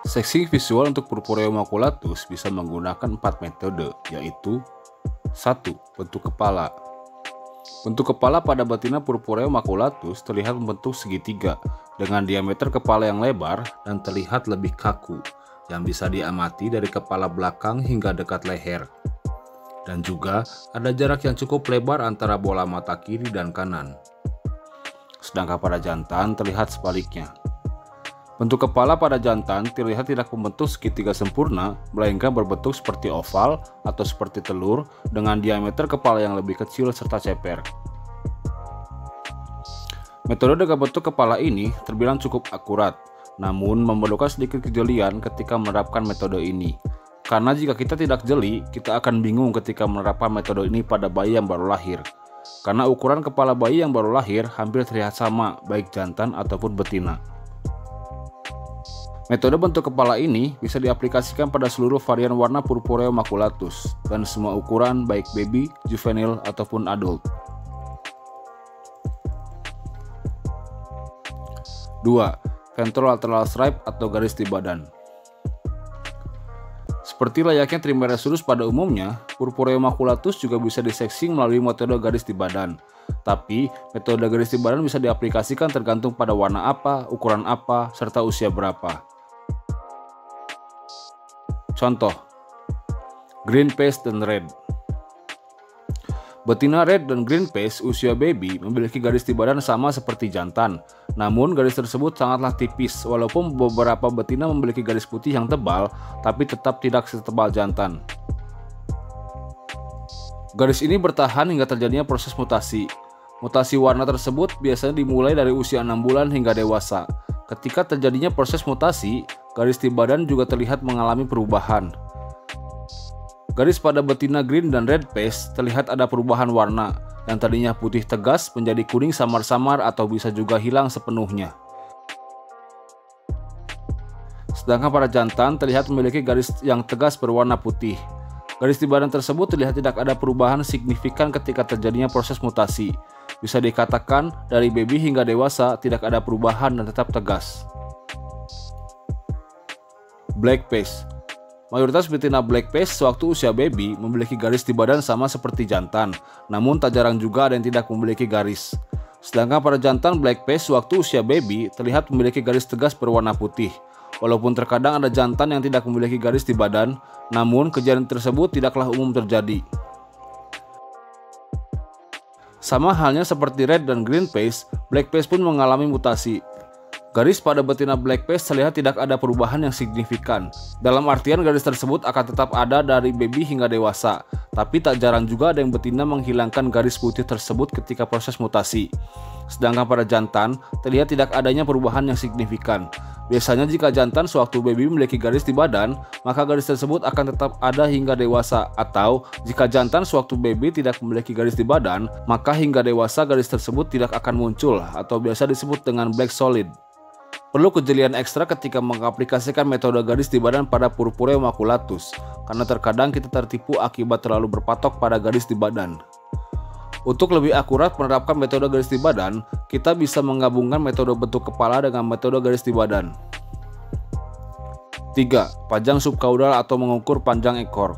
Seksi visual untuk Purpurea maculatus bisa menggunakan 4 metode, yaitu 1. Bentuk kepala. Bentuk kepala pada betina Purpurea maculatus terlihat membentuk segitiga dengan diameter kepala yang lebar dan terlihat lebih kaku, yang bisa diamati dari kepala belakang hingga dekat leher. Dan juga ada jarak yang cukup lebar antara bola mata kiri dan kanan. Sedangkan pada jantan terlihat sebaliknya. Bentuk kepala pada jantan terlihat tidak membentuk segitiga sempurna, melainkan berbentuk seperti oval atau seperti telur dengan diameter kepala yang lebih kecil serta ceper. Metode dengan bentuk kepala ini terbilang cukup akurat, namun memerlukan sedikit kejelian ketika menerapkan metode ini. Karena jika kita tidak jeli, kita akan bingung ketika menerapkan metode ini pada bayi yang baru lahir. Karena ukuran kepala bayi yang baru lahir hampir terlihat sama, baik jantan ataupun betina. Metode bentuk kepala ini bisa diaplikasikan pada seluruh varian warna Purpurea maculatus dan semua ukuran baik baby, juvenile, ataupun adult. 2. Ventrolateral stripe atau garis di badan. Seperti layaknya Trimeresurus pada umumnya, Purpurea maculatus juga bisa diseksing melalui metode garis di badan. Tapi, metode garis di badan bisa diaplikasikan tergantung pada warna apa, ukuran apa, serta usia berapa. Contoh, green face dan red. Betina red dan green face usia baby memiliki garis di badan sama seperti jantan. Namun garis tersebut sangatlah tipis, walaupun beberapa betina memiliki garis putih yang tebal, tapi tetap tidak setebal jantan. Garis ini bertahan hingga terjadinya proses mutasi. Mutasi warna tersebut biasanya dimulai dari usia 6 bulan hingga dewasa. Ketika terjadinya proses mutasi, garis di badan juga terlihat mengalami perubahan. Garis pada betina green dan red face terlihat ada perubahan warna, yang tadinya putih tegas menjadi kuning samar-samar atau bisa juga hilang sepenuhnya. Sedangkan pada jantan terlihat memiliki garis yang tegas berwarna putih. Garis di badan tersebut terlihat tidak ada perubahan signifikan ketika terjadinya proses mutasi. Bisa dikatakan dari baby hingga dewasa tidak ada perubahan dan tetap tegas. Black face. Mayoritas betina black face sewaktu usia baby memiliki garis di badan sama seperti jantan, namun tak jarang juga ada yang tidak memiliki garis. Sedangkan pada jantan black face sewaktu usia baby terlihat memiliki garis tegas berwarna putih. Walaupun terkadang ada jantan yang tidak memiliki garis di badan, namun kejadian tersebut tidaklah umum terjadi. Sama halnya seperti red dan green face, black face pun mengalami mutasi. Garis pada betina black face terlihat tidak ada perubahan yang signifikan. Dalam artian garis tersebut akan tetap ada dari baby hingga dewasa, tapi tak jarang juga ada yang betina menghilangkan garis putih tersebut ketika proses mutasi. Sedangkan pada jantan, terlihat tidak adanya perubahan yang signifikan. Biasanya jika jantan sewaktu baby memiliki garis di badan, maka garis tersebut akan tetap ada hingga dewasa. Atau jika jantan sewaktu baby tidak memiliki garis di badan, maka hingga dewasa garis tersebut tidak akan muncul atau biasa disebut dengan black solid. Perlu kejelian ekstra ketika mengaplikasikan metode garis di badan pada Purpurea maculatus, karena terkadang kita tertipu akibat terlalu berpatok pada garis di badan. Untuk lebih akurat menerapkan metode garis di badan, kita bisa menggabungkan metode bentuk kepala dengan metode garis di badan. 3. Panjang subkaudal atau mengukur panjang ekor.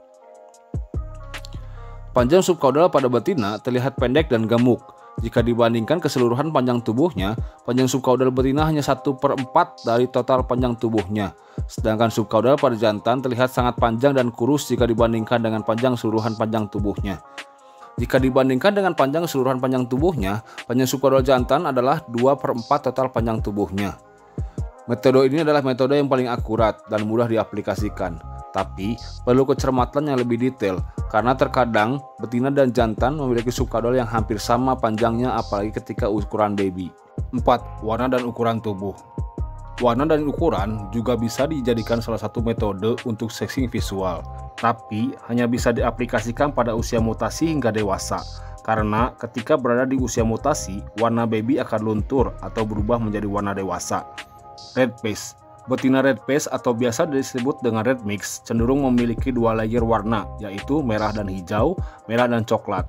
Panjang subkaudal pada betina terlihat pendek dan gemuk. Jika dibandingkan keseluruhan panjang tubuhnya, panjang subkaudal betina hanya 1/4 dari total panjang tubuhnya. Sedangkan subkaudal pada jantan terlihat sangat panjang dan kurus jika dibandingkan dengan panjang keseluruhan panjang tubuhnya. Jika dibandingkan dengan panjang keseluruhan panjang tubuhnya, panjang subkaudal jantan adalah 2/4 total panjang tubuhnya. Metode ini adalah metode yang paling akurat dan mudah diaplikasikan. Tapi, perlu kecermatan yang lebih detail, karena terkadang betina dan jantan memiliki subkaudal yang hampir sama panjangnya apalagi ketika ukuran baby. 4. Warna dan ukuran tubuh. Warna dan ukuran juga bisa dijadikan salah satu metode untuk seksing visual, tapi hanya bisa diaplikasikan pada usia mutasi hingga dewasa. Karena ketika berada di usia mutasi, warna baby akan luntur atau berubah menjadi warna dewasa. Red face. Betina red face atau biasa disebut dengan red mix cenderung memiliki dua layer warna, yaitu merah dan hijau, merah dan coklat.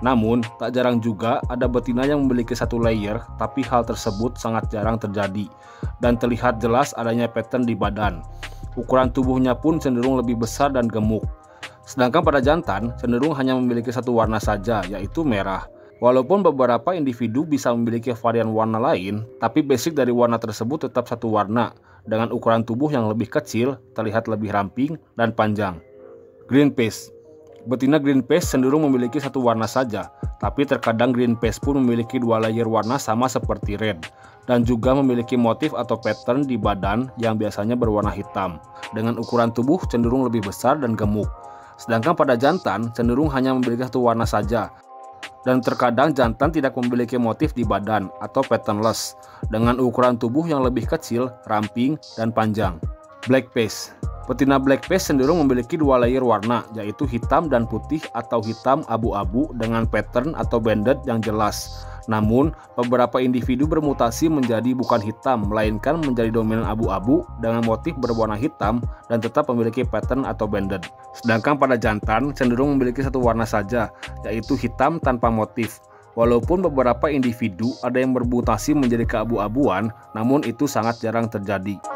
Namun, tak jarang juga ada betina yang memiliki satu layer, tapi hal tersebut sangat jarang terjadi, dan terlihat jelas adanya pattern di badan. Ukuran tubuhnya pun cenderung lebih besar dan gemuk. Sedangkan pada jantan, cenderung hanya memiliki satu warna saja, yaitu merah. Walaupun beberapa individu bisa memiliki varian warna lain, tapi basic dari warna tersebut tetap satu warna, dengan ukuran tubuh yang lebih kecil, terlihat lebih ramping, dan panjang. Green Pace. Betina green pace cenderung memiliki satu warna saja, tapi terkadang green pace pun memiliki dua layer warna sama seperti red, dan juga memiliki motif atau pattern di badan yang biasanya berwarna hitam, dengan ukuran tubuh cenderung lebih besar dan gemuk. Sedangkan pada jantan cenderung hanya memiliki satu warna saja, dan terkadang jantan tidak memiliki motif di badan atau patternless, dengan ukuran tubuh yang lebih kecil, ramping, dan panjang. Black Pace. Betina black pace cenderung memiliki dua layer warna, yaitu hitam dan putih atau hitam abu-abu dengan pattern atau banded yang jelas. Namun, beberapa individu bermutasi menjadi bukan hitam, melainkan menjadi dominan abu-abu dengan motif berwarna hitam dan tetap memiliki pattern atau banded. Sedangkan pada jantan cenderung memiliki satu warna saja, yaitu hitam tanpa motif. Walaupun beberapa individu ada yang bermutasi menjadi keabu-abuan, namun itu sangat jarang terjadi.